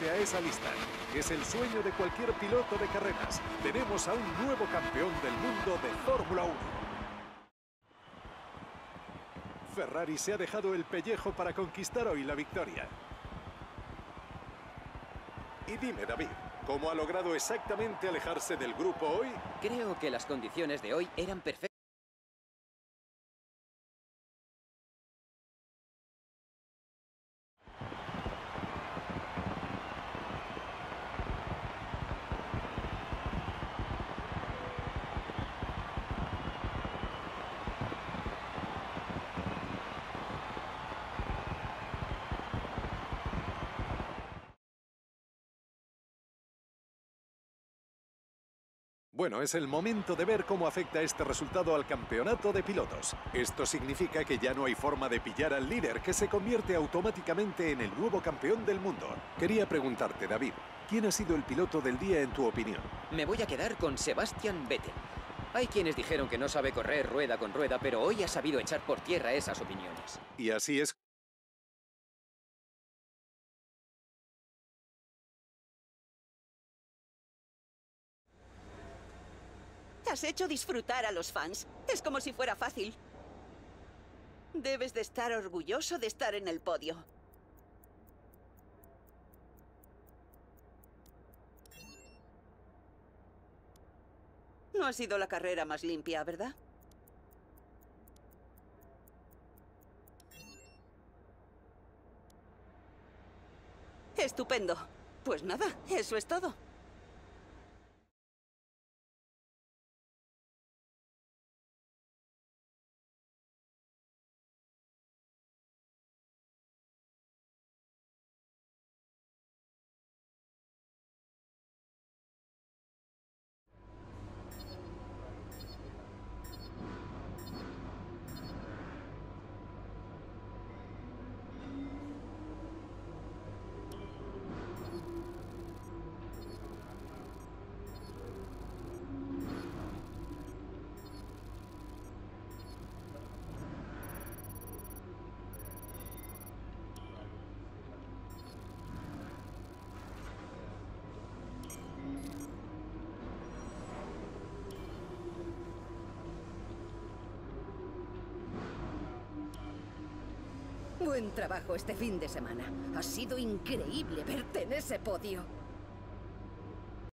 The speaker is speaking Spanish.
unirse a esa lista. Es el sueño de cualquier piloto de carreras. Tenemos a un nuevo campeón del mundo de Fórmula 1. Ferrari se ha dejado el pellejo para conquistar hoy la victoria. Y dime, David, ¿cómo ha logrado exactamente alejarse del grupo hoy? Creo que las condiciones de hoy eran perfectas. Bueno, es el momento de ver cómo afecta este resultado al campeonato de pilotos. Esto significa que ya no hay forma de pillar al líder, que se convierte automáticamente en el nuevo campeón del mundo. Quería preguntarte, David, ¿quién ha sido el piloto del día en tu opinión? Me voy a quedar con Sebastian Vettel. Hay quienes dijeron que no sabe correr rueda con rueda, pero hoy ha sabido echar por tierra esas opiniones. Y así es. Has hecho disfrutar a los fans. Es como si fuera fácil. Debes de estar orgulloso de estar en el podio. No ha sido la carrera más limpia, ¿verdad? Estupendo. Pues nada, eso es todo. Buen trabajo este fin de semana. Ha sido increíble verte en ese podio.